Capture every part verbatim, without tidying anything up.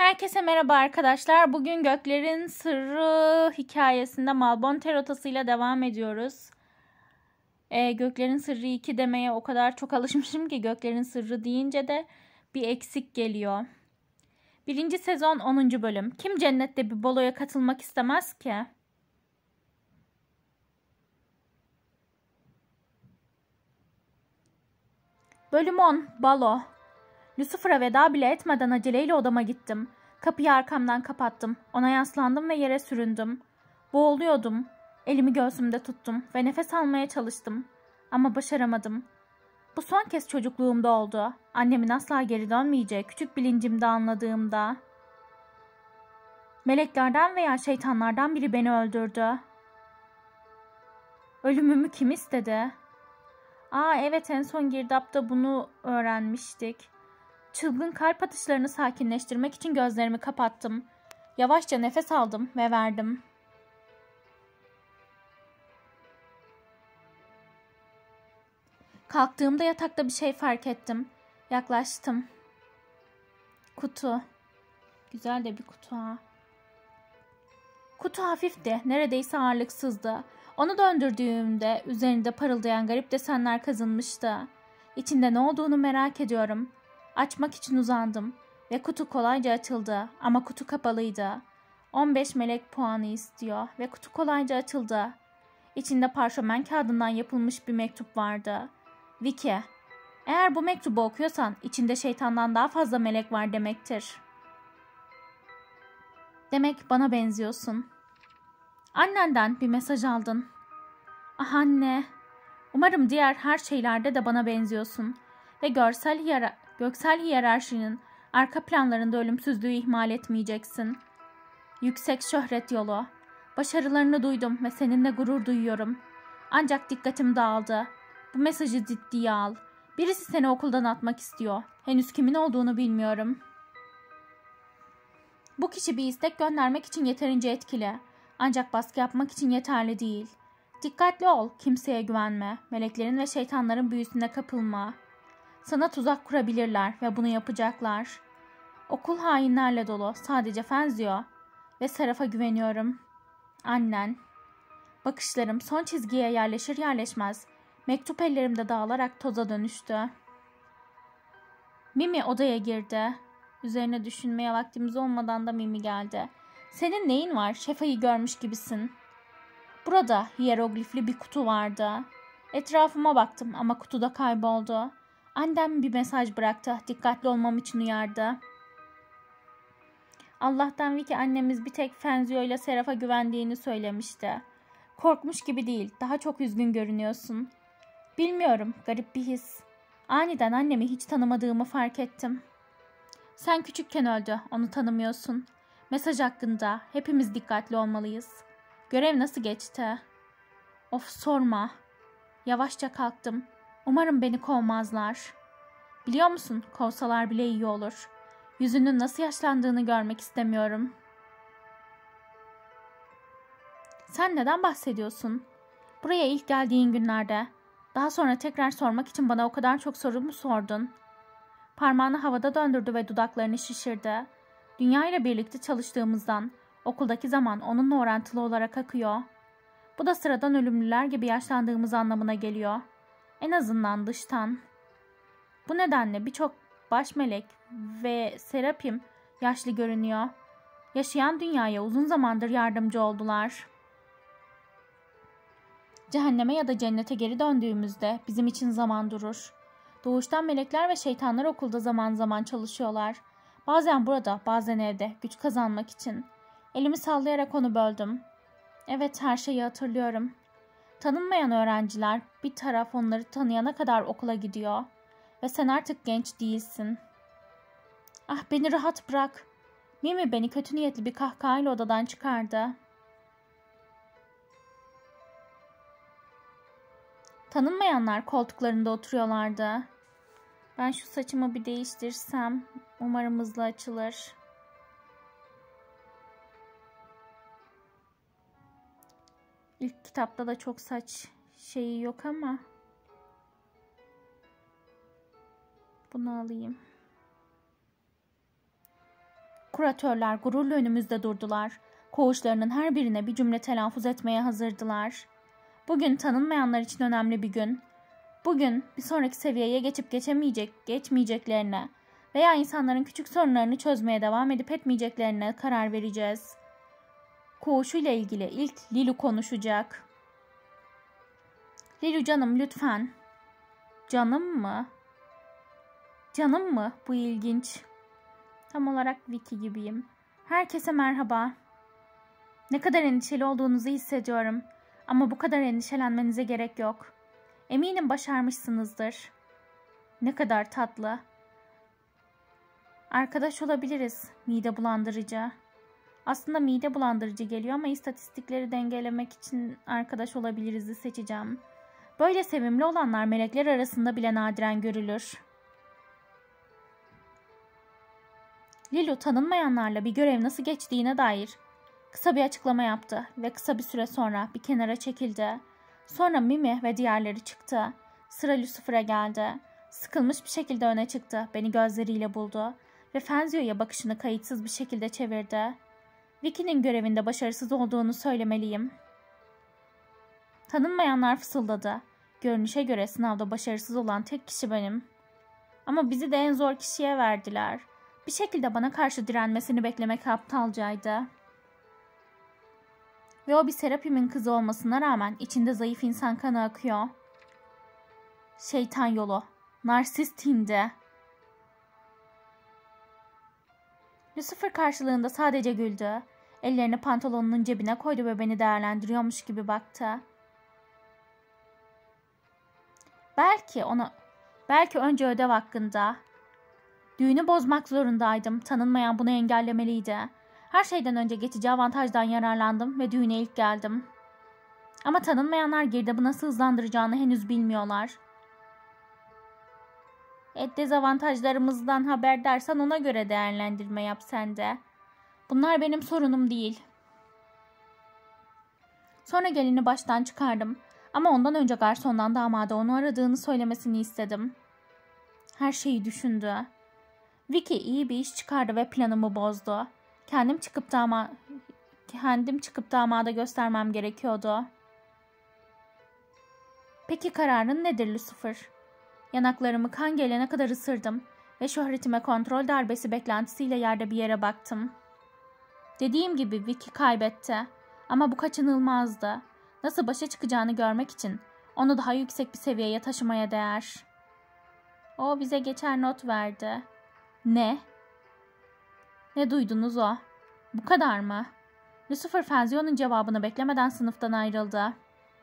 Herkese merhaba arkadaşlar. Bugün Göklerin Sırrı hikayesinde Malbon rotasıyla devam ediyoruz. Ee, Göklerin Sırrı iki demeye o kadar çok alışmışım ki Göklerin Sırrı deyince de bir eksik geliyor. Birinci sezon onuncu bölüm. Kim cennette bir baloya katılmak istemez ki? Bölüm on. Balo. Lucifer'a veda bile etmeden aceleyle odama gittim. Kapıyı arkamdan kapattım. Ona yaslandım ve yere süründüm. Boğuluyordum. Elimi göğsümde tuttum ve nefes almaya çalıştım. Ama başaramadım. Bu son kez çocukluğumda oldu. Annemin asla geri dönmeyeceği küçük bilincimde anladığımda. Meleklerden veya şeytanlardan biri beni öldürdü. Ölümümü kim istedi? Aa evet, en son girdapta bunu öğrenmiştik. Çılgın kalp atışlarını sakinleştirmek için gözlerimi kapattım. Yavaşça nefes aldım ve verdim. Kalktığımda yatakta bir şey fark ettim. Yaklaştım. Kutu. Güzel de bir kutu ha. Kutu hafifti. Neredeyse ağırlıksızdı. Onu döndürdüğümde üzerinde parıldayan garip desenler kazınmıştı. İçinde ne olduğunu merak ediyorum. Açmak için uzandım ve kutu kolayca açıldı ama kutu kapalıydı. on beş melek puanı istiyor ve kutu kolayca açıldı. İçinde parşömen kağıdından yapılmış bir mektup vardı. Vicky, eğer bu mektubu okuyorsan içinde şeytandan daha fazla melek var demektir. Demek bana benziyorsun. Annenden bir mesaj aldın. Ah anne, umarım diğer her şeylerde de bana benziyorsun ve görsel hiyera göksel hiyerarşinin arka planlarında ölümsüzlüğü ihmal etmeyeceksin. Yüksek şöhret yolu. Başarılarını duydum ve seninle gurur duyuyorum. Ancak dikkatim dağıldı. Bu mesajı ciddiye al. Birisi seni okuldan atmak istiyor. Henüz kimin olduğunu bilmiyorum. Bu kişi bir istek göndermek için yeterince etkili. Ancak baskı yapmak için yeterli değil. Dikkatli ol, kimseye güvenme. Meleklerin ve şeytanların büyüsüne kapılma. Sana tuzak kurabilirler ve bunu yapacaklar. Okul hainlerle dolu. Sadece Fenzio ve Seraf'a güveniyorum. Annen. Bakışlarım son çizgiye yerleşir yerleşmez mektup ellerimde dağılarak toza dönüştü. Mimi odaya girdi. Üzerine düşünmeye vaktimiz olmadan da Mimi geldi. Senin neyin var? Şefa'yı görmüş gibisin. Burada hieroglifli bir kutu vardı. Etrafıma baktım ama kutuda kayboldu. Annem bir mesaj bıraktı. Dikkatli olmam için uyardı. Allah'tan Vicky annemiz bir tek Fenzio ile Seraf'a güvendiğini söylemişti. Korkmuş gibi değil. Daha çok üzgün görünüyorsun. Bilmiyorum. Garip bir his. Aniden annemi hiç tanımadığımı fark ettim. Sen küçükken öldü. Onu tanımıyorsun. Mesaj hakkında. Hepimiz dikkatli olmalıyız. Görev nasıl geçti? Of sorma. Yavaşça kalktım. Umarım beni kovmazlar. Biliyor musun? Kovsalar bile iyi olur. Yüzünün nasıl yaşlandığını görmek istemiyorum. Sen neden bahsediyorsun? Buraya ilk geldiğin günlerde. Daha sonra tekrar sormak için bana o kadar çok soru mu sordun? Parmağını havada döndürdü ve dudaklarını şişirdi. Dünya ile birlikte çalıştığımızdan, okuldaki zaman onunla orantılı olarak akıyor. Bu da sıradan ölümlüler gibi yaşlandığımız anlamına geliyor. En azından dıştan. Bu nedenle birçok baş melek ve serapim yaşlı görünüyor. Yaşayan dünyaya uzun zamandır yardımcı oldular. Cehenneme ya da cennete geri döndüğümüzde bizim için zaman durur. Doğuştan melekler ve şeytanlar okulda zaman zaman çalışıyorlar. Bazen burada, bazen evde, güç kazanmak için. Elimi sallayarak onu böldüm. Evet, her şeyi hatırlıyorum. Tanınmayan öğrenciler bir taraf onları tanıyana kadar okula gidiyor. Ve sen artık genç değilsin. Ah, beni rahat bırak. Mimi beni kötü niyetli bir kahkahayla odadan çıkardı. Tanınmayanlar koltuklarında oturuyorlardı. Ben şu saçımı bir değiştirsem umarım hızlı açılır. İlk kitapta da çok saç şeyi yok ama bunu alayım. kuratörler gururla önümüzde durdular. Koğuşlarının her birine bir cümle telaffuz etmeye hazırdılar. Bugün tanınmayanlar için önemli bir gün. Bugün bir sonraki seviyeye geçip geçemeyecek, geçmeyeceklerine veya insanların küçük sorunlarını çözmeye devam edip etmeyeceklerine karar vereceğiz. Koğuşuyla ilgili ilk Lilu konuşacak. Lilu canım lütfen. Canım mı? Canım mı? Bu ilginç. Tam olarak Vicky gibiyim. Herkese merhaba. Ne kadar endişeli olduğunuzu hissediyorum. Ama bu kadar endişelenmenize gerek yok. Eminim başarmışsınızdır. Ne kadar tatlı. Arkadaş olabiliriz. Mide bulandırıcı. Aslında mide bulandırıcı geliyor ama istatistikleri dengelemek için arkadaş olabiliriz'i seçeceğim. Böyle sevimli olanlar melekler arasında bile nadiren görülür. Lilu tanınmayanlarla bir görev nasıl geçtiğine dair kısa bir açıklama yaptı ve kısa bir süre sonra bir kenara çekildi. Sonra Mimi ve diğerleri çıktı. Sıra Lucifer'a geldi. Sıkılmış bir şekilde öne çıktı. Beni gözleriyle buldu ve Fenzio'ya bakışını kayıtsız bir şekilde çevirdi. Vicky'nin görevinde başarısız olduğunu söylemeliyim. Tanınmayanlar fısıldadı. Görünüşe göre sınavda başarısız olan tek kişi benim. Ama bizi de en zor kişiye verdiler. Bir şekilde bana karşı direnmesini beklemek aptalcaydı. Ve o bir Serapim'in kızı olmasına rağmen içinde zayıf insan kanı akıyor. Şeytan yolu. Narsist hindi. Lucifer karşılığında sadece güldü. Ellerini pantolonunun cebine koydu ve beni değerlendiriyormuş gibi baktı. Belki ona, belki önce ödev hakkında. Düğünü bozmak zorundaydım. Tanınmayan bunu engellemeliydi. Her şeyden önce geçici avantajdan yararlandım ve düğüne ilk geldim. Ama tanınmayanlar girdabı nasıl hızlandıracağını henüz bilmiyorlar. E, dezavantajlarımızdan haberdarsan ona göre değerlendirme yap sen de. Bunlar benim sorunum değil. Sonra gelini baştan çıkardım. Ama ondan önce garsondan damada onu aradığını söylemesini istedim. Her şeyi düşündü. Vicky iyi bir iş çıkardı ve planımı bozdu. Kendim çıkıp dama kendim çıkıp damada göstermem gerekiyordu. Peki kararın nedir Lucifer? Yanaklarımı kan gelene kadar ısırdım ve şöhretime kontrol darbesi beklentisiyle yerde bir yere baktım. Dediğim gibi Vicky kaybetti ama bu kaçınılmazdı. Nasıl başa çıkacağını görmek için onu daha yüksek bir seviyeye taşımaya değer. O bize geçer not verdi. Ne? Ne duydunuz o? Bu kadar mı? Lucifer Fenzio'nun cevabını beklemeden sınıftan ayrıldı.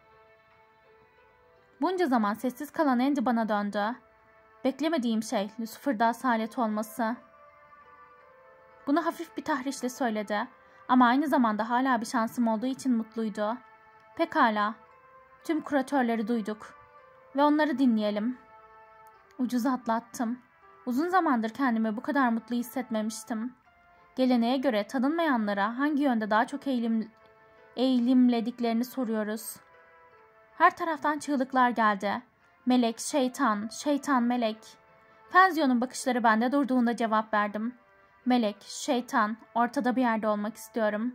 Bunca zaman sessiz kalan Andy bana döndü. Beklemediğim şey Lucifer'da asalet olması. Bunu hafif bir tahrişle söyledi ama aynı zamanda hala bir şansım olduğu için mutluydu. Pekala. Tüm kuratörleri duyduk ve onları dinleyelim. Ucuz atlattım. Uzun zamandır kendimi bu kadar mutlu hissetmemiştim. Geleneğe göre tanınmayanlara hangi yönde daha çok eğilim, eğilimlediklerini soruyoruz. Her taraftan çığlıklar geldi. Melek, şeytan, şeytan, melek. Fenzio'nun bakışları bende durduğunda cevap verdim. Melek, şeytan, ortada bir yerde olmak istiyorum.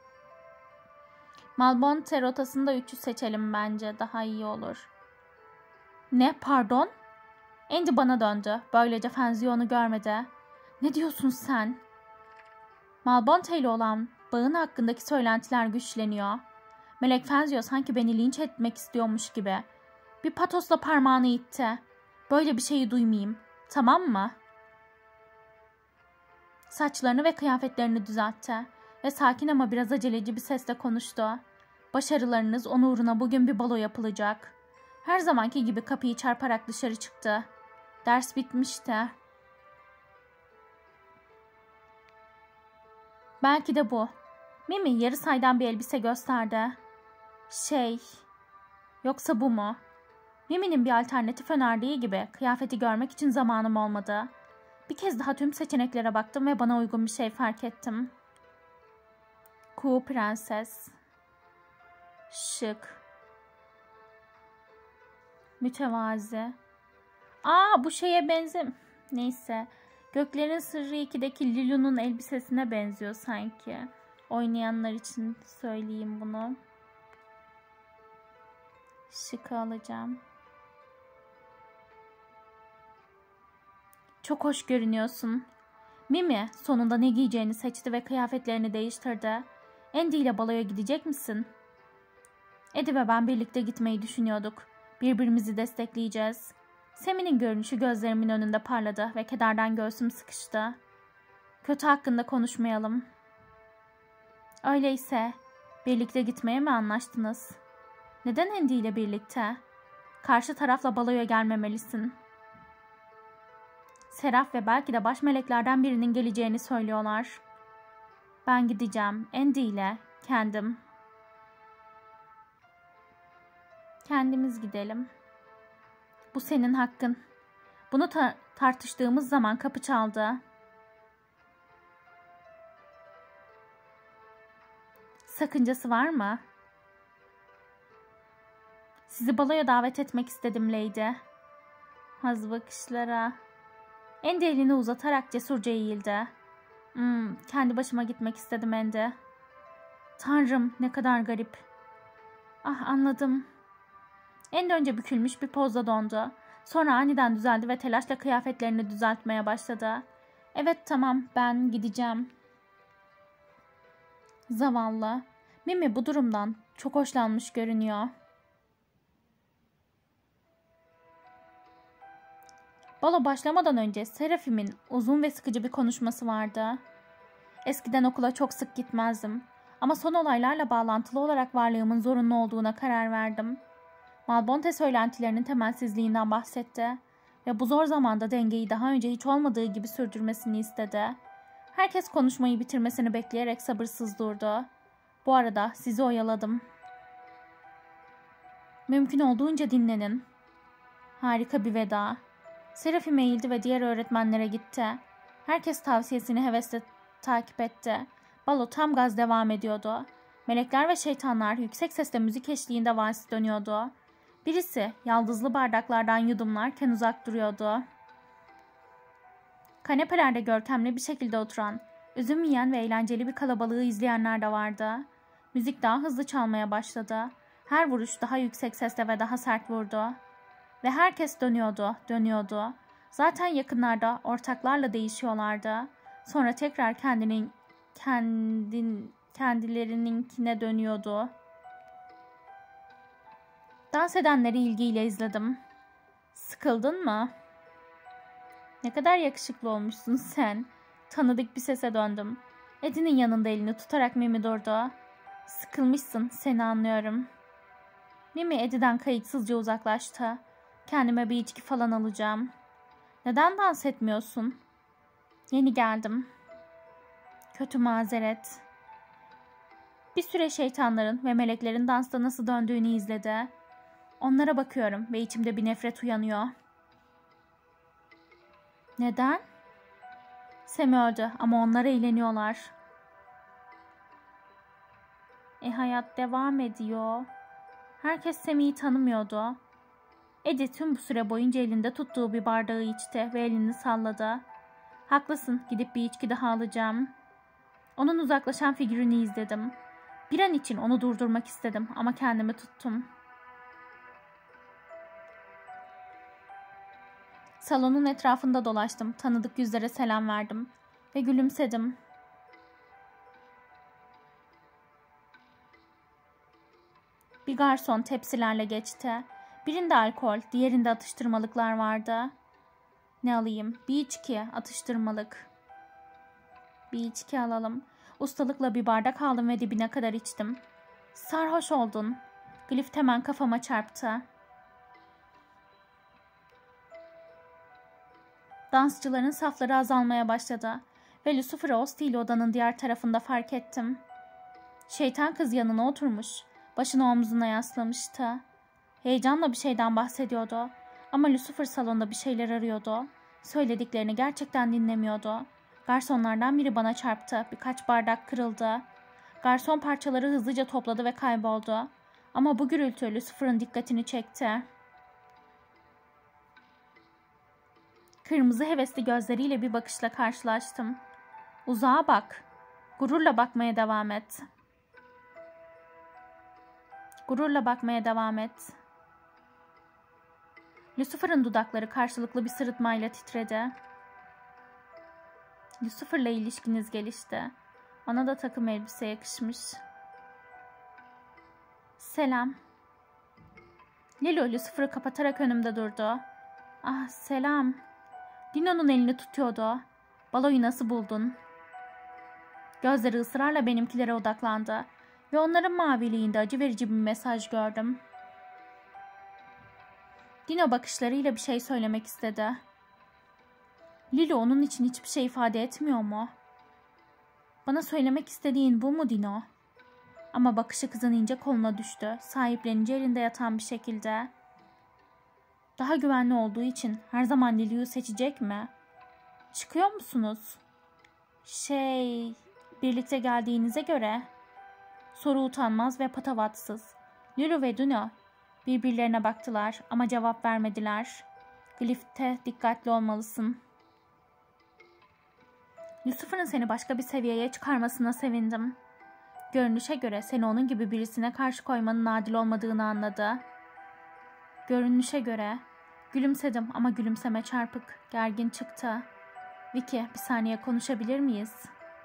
Malbonte rotasında üçü seçelim bence. Daha iyi olur. Ne? Pardon? Andy bana döndü. Böylece Fenzio'nu görmedi. Ne diyorsun sen? Malbonte ile olan bağın hakkındaki söylentiler güçleniyor. Melek Fenzio sanki beni linç etmek istiyormuş gibi. Bir patosla parmağını itti. Böyle bir şeyi duymayayım. Tamam mı? Saçlarını ve kıyafetlerini düzeltti ve sakin ama biraz aceleci bir sesle konuştu. Başarılarınız onun uğruna bugün bir balo yapılacak. Her zamanki gibi kapıyı çarparak dışarı çıktı. Ders bitmişti. Belki de bu. Mimi yarı saydan bir elbise gösterdi. Şey... Yoksa bu mu? Mimi'nin bir alternatif önerdiği gibi kıyafeti görmek için zamanım olmadı. Bir kez daha tüm seçeneklere baktım ve bana uygun bir şey fark ettim. Kuğu prenses. Şık. Mütevazi. Aa, bu şeye benzem... Neyse. Göklerin Sırrı iki'deki Lilu'nun elbisesine benziyor sanki. Oynayanlar için söyleyeyim bunu. Şıkı alacağım. Çok hoş görünüyorsun. Mimi sonunda ne giyeceğini seçti ve kıyafetlerini değiştirdi. Andy ile baloya gidecek misin? Eddie ve ben birlikte gitmeyi düşünüyorduk. Birbirimizi destekleyeceğiz. Sami'nin görünüşü gözlerimin önünde parladı ve kederden göğsüm sıkıştı. Kötü hakkında konuşmayalım. Öyleyse birlikte gitmeye mi anlaştınız? Neden Andy ile birlikte? Karşı tarafla baloya gelmemelisin. Seraf ve belki de baş meleklerden birinin geleceğini söylüyorlar. Ben gideceğim Andy ile kendim. Kendimiz gidelim. Bu senin hakkın. Bunu ta- tartıştığımız zaman kapı çaldı. Sakıncası var mı? Sizi baloya davet etmek istedim Lady. Haz bakışlara. Andy elini uzatarak cesurca eğildi. Hmm, kendi başıma gitmek istedim Andy. Tanrım, ne kadar garip. Ah, anladım. Andy önce bükülmüş bir pozda dondu. Sonra aniden düzeldi ve telaşla kıyafetlerini düzeltmeye başladı. Evet, tamam, ben gideceğim. Zavallı. Mimi bu durumdan çok hoşlanmış görünüyor. Balo başlamadan önce Seraphim'in uzun ve sıkıcı bir konuşması vardı. Eskiden okula çok sık gitmezdim ama son olaylarla bağlantılı olarak varlığımın zorunlu olduğuna karar verdim. Malbonte söylentilerinin temelsizliğinden bahsetti ve bu zor zamanda dengeyi daha önce hiç olmadığı gibi sürdürmesini istedi. Herkes konuşmayı bitirmesini bekleyerek sabırsız durdu. Bu arada sizi oyaladım. Mümkün olduğunca dinlenin. Harika bir veda. Seraphim eğildi ve diğer öğretmenlere gitti. Herkes tavsiyesini hevesle takip etti. Balo tam gaz devam ediyordu. Melekler ve şeytanlar yüksek sesle müzik eşliğinde vals dönüyordu. Birisi yaldızlı bardaklardan yudumlarken uzak duruyordu. Kanepelerde görkemli bir şekilde oturan, üzüm yiyen ve eğlenceli bir kalabalığı izleyenler de vardı. Müzik daha hızlı çalmaya başladı. Her vuruş daha yüksek sesle ve daha sert vurdu. Ve herkes dönüyordu, dönüyordu. Zaten yakınlarda ortaklarla değişiyorlardı. Sonra tekrar kendinin, kendin, kendilerininkine dönüyordu. Dans edenleri ilgiyle izledim. Sıkıldın mı? Ne kadar yakışıklı olmuşsun sen. Tanıdık bir sese döndüm. Eddie'nin yanında elini tutarak Mimi durdu. Sıkılmışsın, seni anlıyorum. Mimi Eddie'den kayıtsızca uzaklaştı. Kendime bir içki falan alacağım. Neden dans etmiyorsun? Yeni geldim. Kötü mazeret. Bir süre şeytanların ve meleklerin dansta nasıl döndüğünü izledi. Onlara bakıyorum ve içimde bir nefret uyanıyor. Neden? Sam öldü ama onlar eğleniyorlar. E hayat devam ediyor. Herkes Sam'i tanımıyordu. Eddie tüm bu süre boyunca elinde tuttuğu bir bardağı içti ve elini salladı. Haklısın, gidip bir içki daha alacağım. Onun uzaklaşan figürünü izledim. Bir an için onu durdurmak istedim ama kendimi tuttum. Salonun etrafında dolaştım, tanıdık yüzlere selam verdim ve gülümsedim. Bir garson tepsilerle geçti. Birinde alkol, diğerinde atıştırmalıklar vardı. Ne alayım? Bir içki, atıştırmalık. Bir içki alalım. Ustalıkla bir bardak aldım ve dibine kadar içtim. Sarhoş oldun. Glift hemen kafama çarptı. Dansçıların safları azalmaya başladı ve Lucifer'ı o stil odanın diğer tarafında fark ettim. Şeytan kız yanına oturmuş, başını omzuna yaslamıştı. Heyecanla bir şeyden bahsediyordu ama Lucifer salonda bir şeyler arıyordu. Söylediklerini gerçekten dinlemiyordu. Garsonlardan biri bana çarptı, birkaç bardak kırıldı. Garson parçaları hızlıca topladı ve kayboldu. Ama bu gürültü Lucifer'ın dikkatini çekti. Kırmızı hevesli gözleriyle bir bakışla karşılaştım. Uzağa bak. Gururla bakmaya devam et. Gururla bakmaya devam et. Lucifer'ın dudakları karşılıklı bir sırıtmayla titredi. Lucifer'la ilişkiniz gelişti. Ona da takım elbise yakışmış. Selam. Lilo Lucifer'ı kapatarak önümde durdu. Ah selam. Dino'nun elini tutuyordu. Baloyu nasıl buldun? Gözleri ısrarla benimkilere odaklandı ve onların maviliğinde acı verici bir mesaj gördüm. Dino bakışlarıyla bir şey söylemek istedi. Lilo onun için hiçbir şey ifade etmiyor mu? Bana söylemek istediğin bu mu Dino? Ama bakışı kızın ince koluna düştü, sahiplenince elinde yatan bir şekilde. Daha güvenli olduğu için her zaman Lilo'yu seçecek mi? Çıkıyor musunuz? Şey, birlikte geldiğinize göre. Soru utanmaz ve patavatsız. Lilo ve Dino birbirlerine baktılar ama cevap vermediler. Glyph'te dikkatli olmalısın. Lucifer'ın seni başka bir seviyeye çıkarmasına sevindim. Görünüşe göre seni onun gibi birisine karşı koymanın adil olmadığını anladı. Görünüşe göre. Gülümsedim ama gülümseme çarpık, gergin çıktı. Vicky, bir saniye konuşabilir miyiz?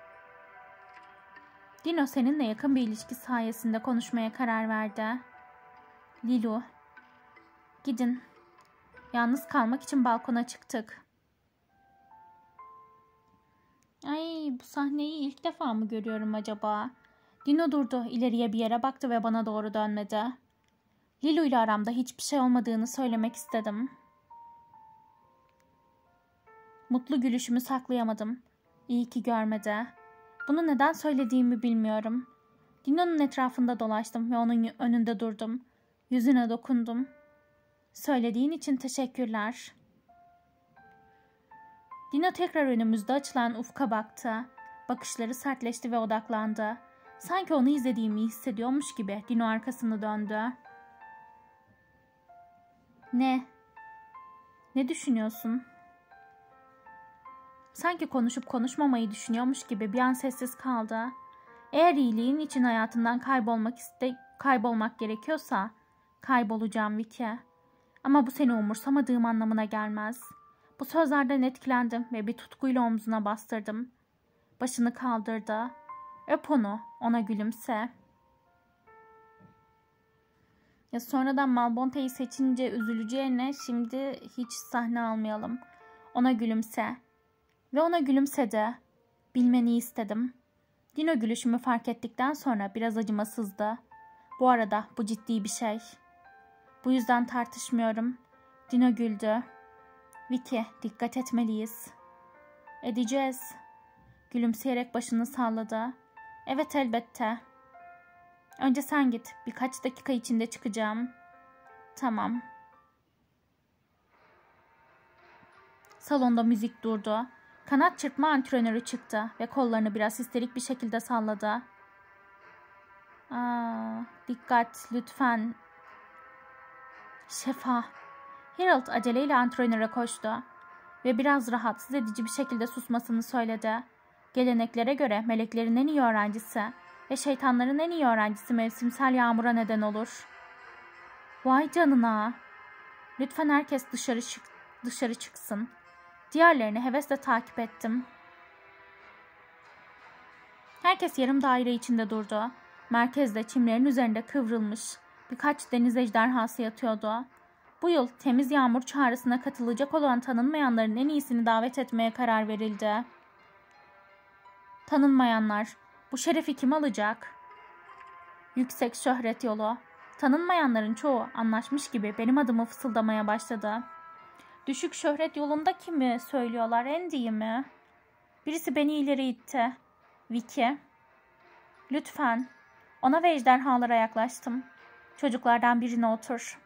Dino seninle yakın bir ilişki sayesinde konuşmaya karar verdi. Lilo, gidin. Yalnız kalmak için balkona çıktık. Ay, bu sahneyi ilk defa mı görüyorum acaba? Dino durdu, ileriye bir yere baktı ve bana doğru dönmedi. Lilo ile aramda hiçbir şey olmadığını söylemek istedim. Mutlu gülüşümü saklayamadım. İyi ki görmedi. Bunu neden söylediğimi bilmiyorum. Dino'nun etrafında dolaştım ve onun önünde durdum. Yüzüne dokundum. Söylediğin için teşekkürler. Dino tekrar önümüzde açılan ufka baktı. Bakışları sertleşti ve odaklandı. Sanki onu izlediğimi hissediyormuş gibi Dino arkasını döndü. Ne? Ne düşünüyorsun? Sanki konuşup konuşmamayı düşünüyormuş gibi bir an sessiz kaldı. Eğer iyiliğin için hayatından kaybolmak iste kaybolmak gerekiyorsa kaybolacağım Vicky. Ama bu seni umursamadığım anlamına gelmez. Bu sözlerden etkilendim ve bir tutkuyla omzuna bastırdım. Başını kaldırdı. Öp onu, ona gülümse. Ya sonradan Malbonte'yi seçince üzüleceğine şimdi hiç sahne almayalım. Ona gülümse. Ve ona gülümsedi. Bilmeni istedim. Dino gülüşümü fark ettikten sonra biraz acımasızdı. Bu arada bu ciddi bir şey. Bu yüzden tartışmıyorum. Dino güldü. Vicky, dikkat etmeliyiz. Edeceğiz. Gülümseyerek başını salladı. Evet elbette. Önce sen git. Birkaç dakika içinde çıkacağım. Tamam. Salonda müzik durdu. Kanat çırpma antrenörü çıktı ve kollarını biraz histerik bir şekilde salladı. Aa, dikkat lütfen. Şefa. Harold aceleyle antrenöre koştu ve biraz rahatsız edici bir şekilde susmasını söyledi. Geleneklere göre meleklerin en iyi öğrencisi ve şeytanların en iyi öğrencisi mevsimsel yağmura neden olur. Vay canına. Lütfen herkes dışarı, çık dışarı çıksın. Diğerlerini hevesle takip ettim. Herkes yarım daire içinde durdu. Merkezde çimlerin üzerinde kıvrılmış birkaç deniz ejderhası yatıyordu. Bu yıl temiz yağmur çağrısına katılacak olan tanınmayanların en iyisini davet etmeye karar verildi. Tanınmayanlar, bu şerefi kim alacak? Yüksek şöhret yolu. Tanınmayanların çoğu anlaşmış gibi benim adımı fısıldamaya başladı. Düşük şöhret yolunda kimi söylüyorlar, Andy'yi mi? Birisi beni ileri itti. Vicky. Lütfen. Ona ve ejderhalara yaklaştım. Çocuklardan birine otur.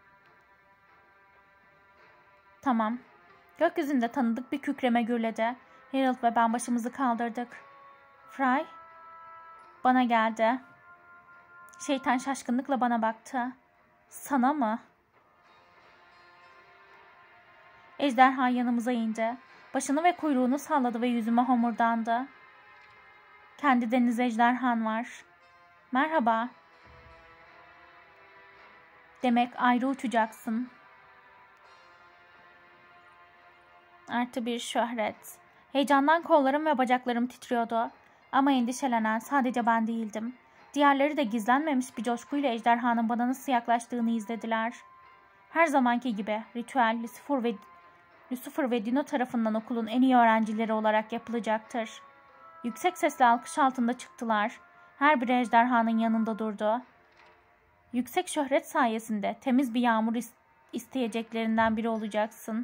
Tamam. Gökyüzünde tanıdık bir kükreme gürledi. Harold ve ben başımızı kaldırdık. Fry? Bana geldi. Şeytan şaşkınlıkla bana baktı. Sana mı? Ejderha yanımıza indi. Başını ve kuyruğunu salladı ve yüzüme homurdandı. Kendi deniz ejderhan var. Merhaba. Demek ayrı uçacaksın. Artı bir şöhret. Heyecandan kollarım ve bacaklarım titriyordu. Ama endişelenen sadece ben değildim. Diğerleri de gizlenmemiş bir coşkuyla ejderhanın bana nasıl yaklaştığını izlediler. Her zamanki gibi ritüel Lucifer ve, Lucifer ve Dino tarafından okulun en iyi öğrencileri olarak yapılacaktır. Yüksek sesle alkış altında çıktılar. Her biri ejderhanın yanında durdu. Yüksek şöhret sayesinde temiz bir yağmur isteyeceklerinden biri olacaksın.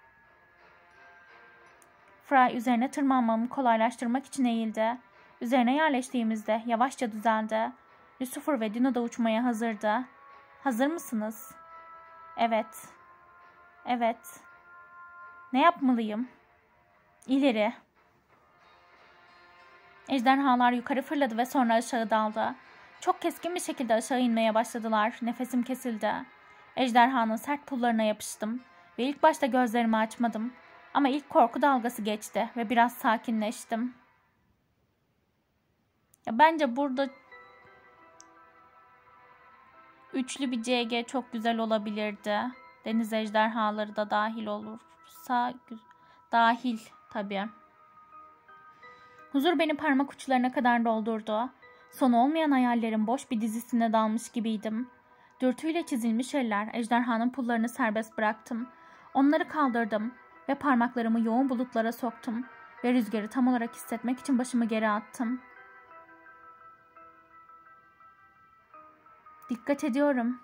Fry üzerine tırmanmamı kolaylaştırmak için eğildi. Üzerine yerleştiğimizde yavaşça düzeldi. Lucifer ve Dino da uçmaya hazırdı. Hazır mısınız? Evet. Evet. Ne yapmalıyım? İleri. Ejderhalar yukarı fırladı ve sonra aşağı daldı. Çok keskin bir şekilde aşağı inmeye başladılar. Nefesim kesildi. Ejderhanın sert pullarına yapıştım ve ilk başta gözlerimi açmadım. Ama ilk korku dalgası geçti ve biraz sakinleştim. Ya bence burada üçlü bir C G çok güzel olabilirdi. Deniz ejderhaları da dahil olursa dahil tabii. Huzur beni parmak uçlarına kadar doldurdu. Sonu olmayan hayallerin boş bir dizisine dalmış gibiydim. Dürtüyle çizilmiş eller, ejderhanın pullarını serbest bıraktım. Onları kaldırdım ve parmaklarımı yoğun bulutlara soktum ve rüzgarı tam olarak hissetmek için başımı geri attım. Dikkat ediyorum.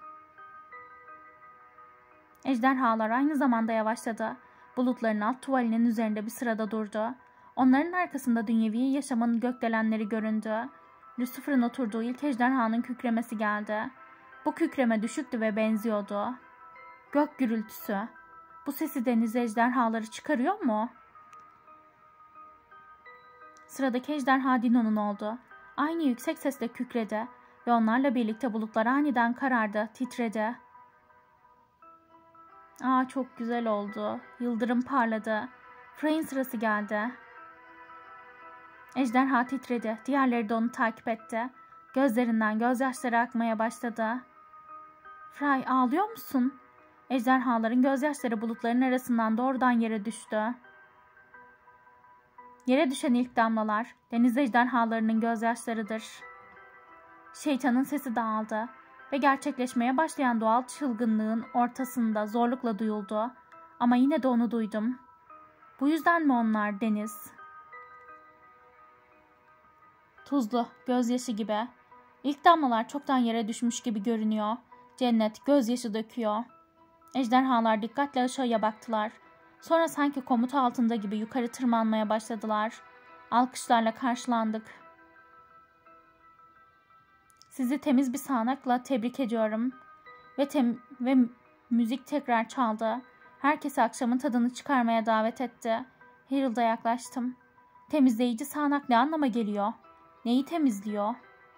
Ejderhalar aynı zamanda yavaşladı. Bulutların alt tuvalinin üzerinde bir sırada durdu. Onların arkasında dünyevi yaşamın gökdelenleri göründü. Lucifer'ın oturduğu ilk ejderhanın kükremesi geldi. Bu kükreme düşüktü ve benziyordu. Gök gürültüsü. Bu sesi deniz ejderhaları çıkarıyor mu? Sıradaki ejderha Dino'nun oldu. Aynı yüksek sesle kükredi ve onlarla birlikte bulutlar aniden karardı, titredi. Aa, çok güzel oldu. Yıldırım parladı. Frey'in sırası geldi. Ejderha titredi. Diğerleri de onu takip etti. Gözlerinden gözyaşları akmaya başladı. Frey, ağlıyor musun? Ejderhaların gözyaşları bulutların arasından doğrudan yere düştü. Yere düşen ilk damlalar deniz ejderhalarının gözyaşlarıdır. Şeytanın sesi dağıldı ve gerçekleşmeye başlayan doğal çılgınlığın ortasında zorlukla duyuldu. Ama yine de onu duydum. Bu yüzden mi onlar deniz? Tuzlu, gözyaşı gibi. İlk damlalar çoktan yere düşmüş gibi görünüyor. Cennet gözyaşı döküyor. Ejderhalar dikkatle aşağıya baktılar. Sonra sanki komuta altında gibi yukarı tırmanmaya başladılar. Alkışlarla karşılandık. Sizi temiz bir sağanakla tebrik ediyorum. Ve, tem ve müzik tekrar çaldı. Herkesi akşamın tadını çıkarmaya davet etti. Harold'a yaklaştım. Temizleyici sağanak ne anlama geliyor? Neyi temizliyor?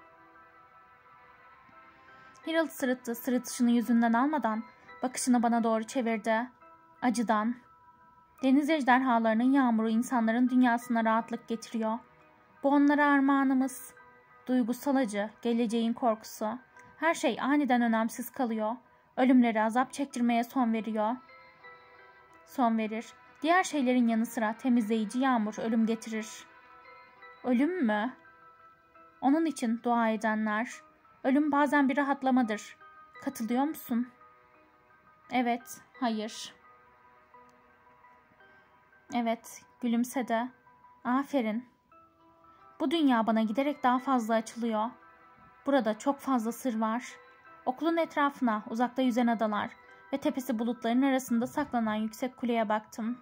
Harold sırıttı. Sırıtışını yüzünden almadan bakışını bana doğru çevirdi. Acıdan. Deniz ejderhalarının yağmuru insanların dünyasına rahatlık getiriyor. Bu onlara armağanımız. Duygusal acı, geleceğin korkusu. Her şey aniden önemsiz kalıyor. Ölümleri azap çektirmeye son veriyor. Son verir. Diğer şeylerin yanı sıra temizleyici yağmur ölüm getirir. Ölüm mü? Onun için dua edenler. Ölüm bazen bir rahatlamadır. Katılıyor musun? Evet, hayır. Evet, gülümsedi. Aferin. Bu dünya bana giderek daha fazla açılıyor. Burada çok fazla sır var. Okulun etrafına, uzakta yüzen adalar ve tepesi bulutların arasında saklanan yüksek kuleye baktım.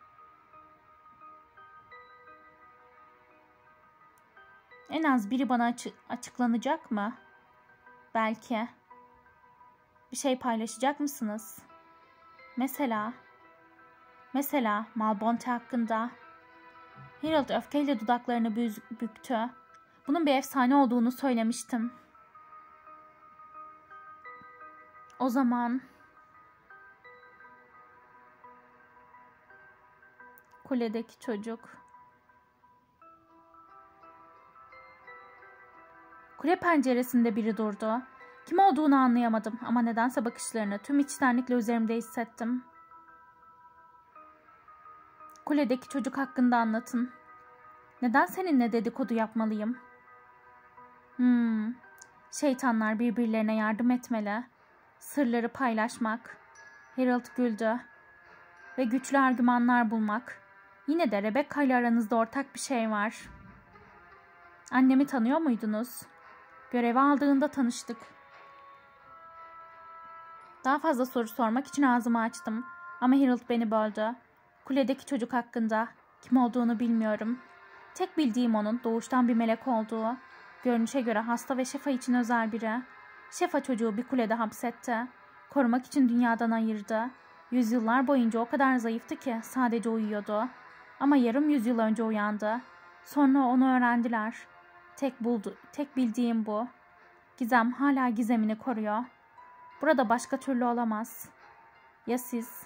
En az biri bana açı açıklanacak mı? Belki. Bir şey paylaşacak mısınız? Mesela... Mesela Malbonte hakkında. Harold öfkeyle dudaklarını büktü. Bunun bir efsane olduğunu söylemiştim. O zaman... Kuledeki çocuk. Kule penceresinde biri durdu. Kim olduğunu anlayamadım ama nedense bakışlarını tüm içtenlikle üzerimde hissettim. Kuledeki çocuk hakkında anlatın. Neden seninle dedikodu yapmalıyım? Hmm, şeytanlar birbirlerine yardım etmeli. Sırları paylaşmak. Harold güldü. Ve güçlü argümanlar bulmak. Yine de Rebecca ile aranızda ortak bir şey var. Annemi tanıyor muydunuz? Görevi aldığında tanıştık. Daha fazla soru sormak için ağzımı açtım. Ama Harold beni böldü. Kuledeki çocuk hakkında kim olduğunu bilmiyorum. Tek bildiğim onun doğuştan bir melek olduğu. Görünüşe göre hasta ve Şefa için özel biri. Şefa çocuğu bir kulede hapsetti. Korumak için dünyadan ayırdı. Yüzyıllar boyunca o kadar zayıftı ki sadece uyuyordu. Ama yarım yüzyıl önce uyandı. Sonra onu öğrendiler. Tek buldu, tek bildiğim bu. Gizem hala gizemini koruyor. Burada başka türlü olamaz. Ya siz?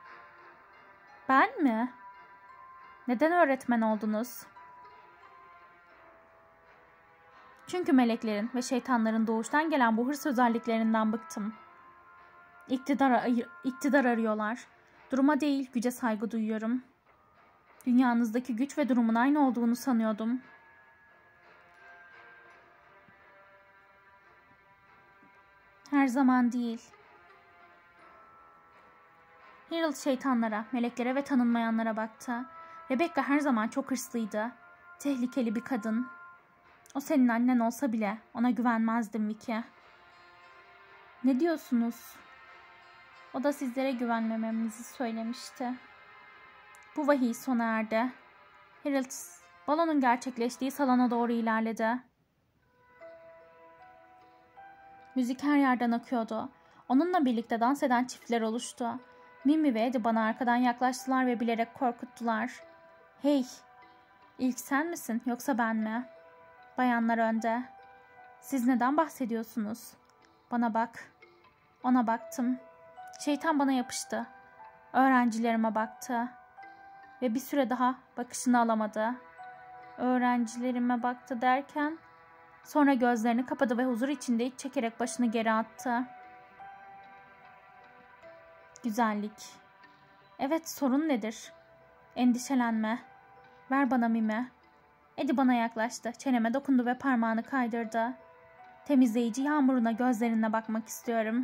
Ben mi? Neden öğretmen oldunuz? Çünkü meleklerin ve şeytanların doğuştan gelen bu hırs özelliklerinden bıktım. İktidar, iktidar arıyorlar. Duruma değil, güce saygı duyuyorum. Dünyanızdaki güç ve durumun aynı olduğunu sanıyordum. Her zaman değil. Harold şeytanlara, meleklere ve tanınmayanlara baktı. Rebecca her zaman çok hırslıydı. Tehlikeli bir kadın. O senin annen olsa bile ona güvenmezdim Vicky. Ne diyorsunuz? O da sizlere güvenmememizi söylemişti. Bu vahiy sona erdi. Harold, balonun gerçekleştiği salona doğru ilerledi. Müzik her yerden akıyordu. Onunla birlikte dans eden çiftler oluştu. Mimi ve Eddie bana arkadan yaklaştılar ve bilerek korkuttular. Hey, ilk sen misin yoksa ben mi? Bayanlar önde. Siz neden bahsediyorsunuz? Bana bak. Ona baktım. Şeytan bana yapıştı. Öğrencilerime baktı. Ve bir süre daha bakışını alamadı. Öğrencilerime baktı derken... Sonra gözlerini kapadı ve huzur içinde iç çekerek başını geri attı. Güzellik. Evet, sorun nedir? Endişelenme. Ver bana Mimi. Eddie bana yaklaştı. Çeneme dokundu ve parmağını kaydırdı. Temizleyici yağmuruna gözlerine bakmak istiyorum.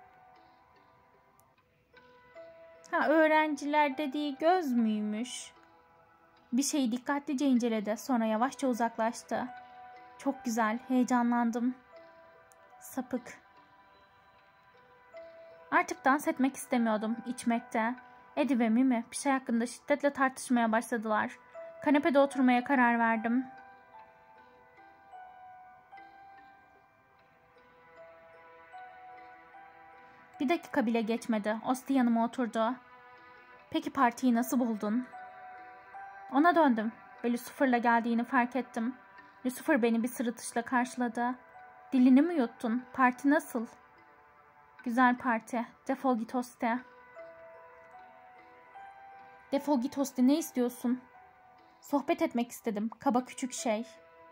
Ha, öğrenciler dediği göz müymüş? Bir şeyi dikkatlice inceledi. Sonra yavaşça uzaklaştı. Çok güzel, heyecanlandım. Sapık. Artık dans etmek istemiyordum, içmekte. Eddie ve Mimi bir şey hakkında şiddetle tartışmaya başladılar. Kanepede oturmaya karar verdim. Bir dakika bile geçmedi. Osti yanıma oturdu. Peki partiyi nasıl buldun? Ona döndüm ve Lucifer'la geldiğini fark ettim. Lucifer beni bir sırıtışla karşıladı. Dilini mi yuttun? Parti nasıl? Güzel parti. Defol git Osti. Defol git Osti, ne istiyorsun? Sohbet etmek istedim. Kaba küçük şey.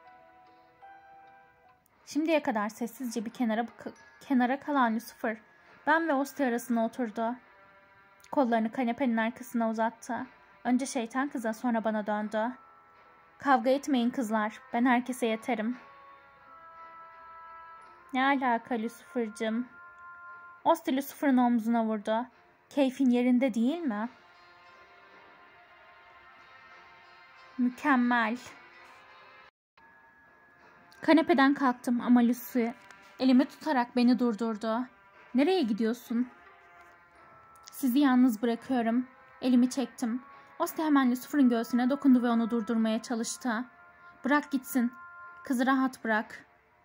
Şimdiye kadar sessizce bir kenara, kenara kalan Lucifer, ben ve Osti arasına oturdu. Kollarını kanepenin arkasına uzattı. Önce şeytan kıza, sonra bana döndü. Kavga etmeyin kızlar. Ben herkese yeterim. Ne alaka Lucifer'cığım? Osti Lucifer'ın omzuna vurdu. Keyfin yerinde değil mi? Mükemmel. Kanepeden kalktım ama Lucy elimi tutarak beni durdurdu. Nereye gidiyorsun? Sizi yalnız bırakıyorum. Elimi çektim. Osti hemen Lucifer'ın göğsüne dokundu ve onu durdurmaya çalıştı. Bırak gitsin. Kızı rahat bırak.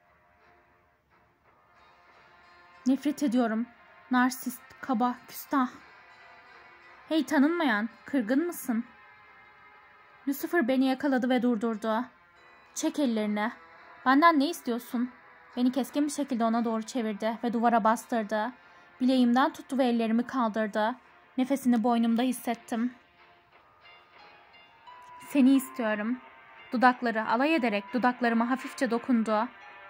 Nefret ediyorum. Narsist, kaba, küstah. Hey tanınmayan, kırgın mısın? Lucifer beni yakaladı ve durdurdu. Çek ellerini. Benden ne istiyorsun? Beni keskin bir şekilde ona doğru çevirdi ve duvara bastırdı. Bileğimden tuttu ve ellerimi kaldırdı. Nefesini boynumda hissettim. Seni istiyorum. Dudakları alay ederek dudaklarıma hafifçe dokundu.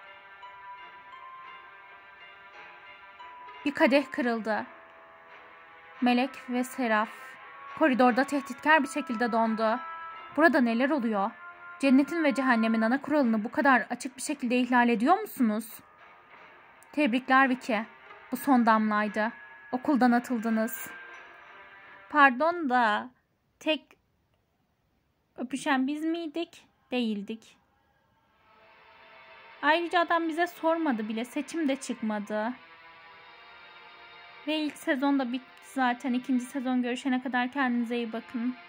Bir kadeh kırıldı. Melek ve Seraf koridorda tehditkar bir şekilde dondu. Burada neler oluyor? Cennetin ve cehennemin ana kuralını bu kadar açık bir şekilde ihlal ediyor musunuz? Tebrikler Vicky. Bu son damlaydı. Okuldan atıldınız. Pardon da tek öpüşen biz miydik? Değildik. Ayrıca adam bize sormadı bile. Seçim de çıkmadı. Ve ilk sezonda bitti zaten. İkinci sezon görüşene kadar kendinize iyi bakın.